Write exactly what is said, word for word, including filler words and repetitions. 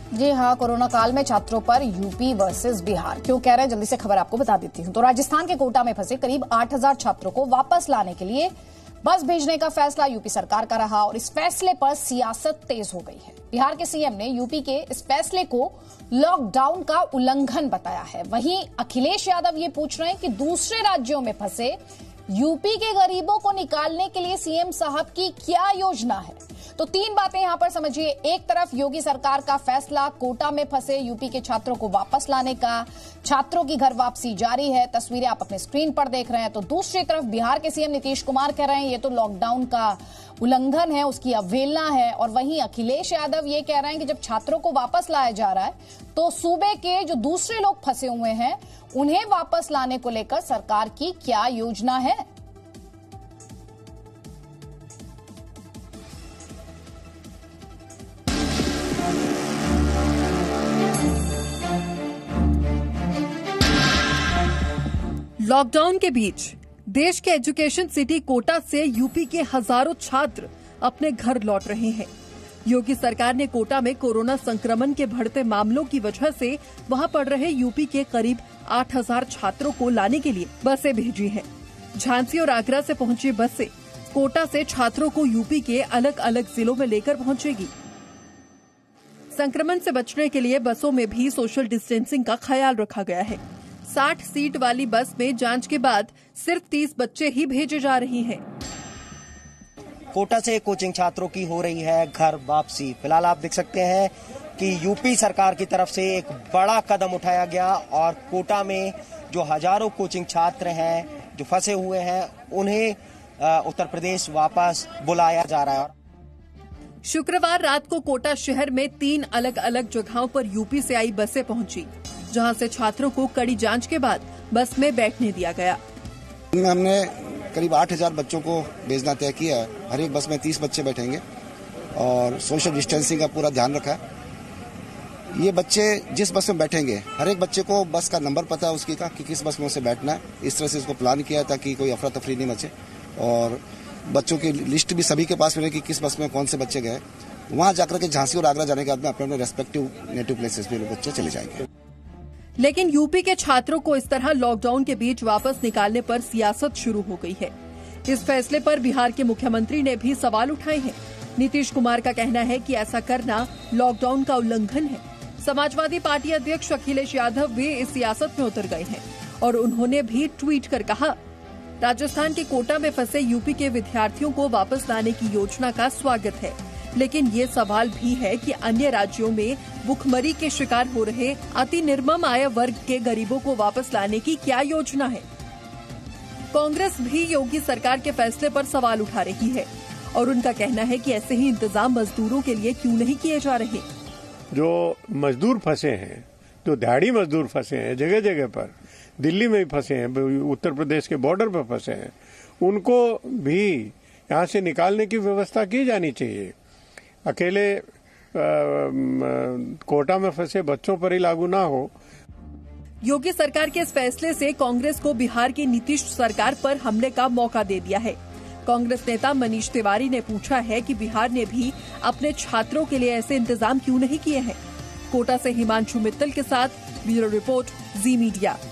जी हाँ, कोरोना काल में छात्रों पर यूपी वर्सेस बिहार क्यों कह रहे हैं, जल्दी से खबर आपको बता देती हूँ। तो राजस्थान के कोटा में फंसे करीब आठ हज़ार छात्रों को वापस लाने के लिए बस भेजने का फैसला यूपी सरकार का रहा और इस फैसले पर सियासत तेज हो गई है। बिहार के सीएम ने यूपी के इस फैसले को लॉकडाउन का उल्लंघन बताया है। वहीं अखिलेश यादव ये पूछ रहे हैं कि दूसरे राज्यों में फंसे यूपी के गरीबों को निकालने के लिए सीएम साहब की क्या योजना है। तो तीन बातें यहां पर समझिए। एक तरफ योगी सरकार का फैसला, कोटा में फंसे यूपी के छात्रों को वापस लाने का, छात्रों की घर वापसी जारी है, तस्वीरें आप अपने स्क्रीन पर देख रहे हैं। तो दूसरी तरफ बिहार के सीएम नीतीश कुमार कह रहे हैं ये तो लॉकडाउन का उल्लंघन है, उसकी अवहेलना है। और वहीं अखिलेश यादव ये कह रहे हैं कि जब छात्रों को वापस लाया जा रहा है तो सूबे के जो दूसरे लोग फंसे हुए हैं उन्हें वापस लाने को लेकर सरकार की क्या योजना है। लॉकडाउन के बीच देश के एजुकेशन सिटी कोटा से यूपी के हजारों छात्र अपने घर लौट रहे हैं। योगी सरकार ने कोटा में कोरोना संक्रमण के बढ़ते मामलों की वजह से वहां पढ़ रहे यूपी के करीब आठ हज़ार छात्रों को लाने के लिए बसें भेजी हैं। झांसी और आगरा से पहुंची बसें कोटा से छात्रों को यूपी के अलग अलग जिलों में लेकर पहुंचेगी। संक्रमण से बचने के लिए बसों में भी सोशल डिस्टेंसिंग का ख्याल रखा गया है। साठ सीट वाली बस में जांच के बाद सिर्फ तीस बच्चे ही भेजे जा रहे हैं। कोटा से कोचिंग छात्रों की हो रही है घर वापसी। फिलहाल आप देख सकते हैं कि यूपी सरकार की तरफ से एक बड़ा कदम उठाया गया और कोटा में जो हजारों कोचिंग छात्र हैं जो फंसे हुए हैं उन्हें उत्तर प्रदेश वापस बुलाया जा रहा है। शुक्रवार रात को कोटा शहर में तीन अलग अलग जगहों पर यूपी से आई बसें पहुंची, जहां से छात्रों को कड़ी जांच के बाद बस में बैठने दिया गया। हमने करीब आठ हज़ार बच्चों को भेजना तय किया है। हर एक बस में तीस बच्चे बैठेंगे और सोशल डिस्टेंसिंग का पूरा ध्यान रखा है। ये बच्चे जिस बस में बैठेंगे हर एक बच्चे को बस का नंबर पता है उसकी का कि किस बस में उसे बैठना है। इस तरह से इसको प्लान किया ताकि कोई अफरा तफरी नहीं मचे और बच्चों की लिस्ट भी सभी के पास मिले कि किस बस में कौन से बच्चे गए। वहां जाकर के झांसी और आगरा जाने के बाद में अपने अपने रेस्पेक्टिव नेटिव प्लेसेस पे बच्चे चले जाएंगे। लेकिन यूपी के छात्रों को इस तरह लॉकडाउन के बीच वापस निकालने पर सियासत शुरू हो गई है। इस फैसले पर बिहार के मुख्यमंत्री ने भी सवाल उठाए हैं। नीतीश कुमार का कहना है कि ऐसा करना लॉकडाउन का उल्लंघन है। समाजवादी पार्टी अध्यक्ष अखिलेश यादव भी इस सियासत में उतर गए हैं और उन्होंने भी ट्वीट कर कहा, राजस्थान के कोटा में फंसे यूपी के विद्यार्थियों को वापस लाने की योजना का स्वागत है, लेकिन ये सवाल भी है कि अन्य राज्यों में भुखमरी के शिकार हो रहे अति निर्मम आय वर्ग के गरीबों को वापस लाने की क्या योजना है। कांग्रेस भी योगी सरकार के फैसले पर सवाल उठा रही है और उनका कहना है कि ऐसे ही इंतजाम मजदूरों के लिए क्यों नहीं किए जा रहे। जो मजदूर फंसे हैं, जो दिहाड़ी मजदूर फंसे हैं, जगह जगह पर दिल्ली में भी फंसे हैं, उत्तर प्रदेश के बॉर्डर पर फंसे हैं, उनको भी यहाँ से निकालने की व्यवस्था की जानी चाहिए। अकेले कोटा में फंसे बच्चों पर ही लागू ना हो। योगी सरकार के इस फैसले से कांग्रेस को बिहार की नीतीश सरकार पर हमले का मौका दे दिया है। कांग्रेस नेता मनीष तिवारी ने पूछा है कि बिहार ने भी अपने छात्रों के लिए ऐसे इंतजाम क्यों नहीं किए हैं। कोटा से हिमांशु मित्तल के साथ ब्यूरो रिपोर्ट, जी मीडिया।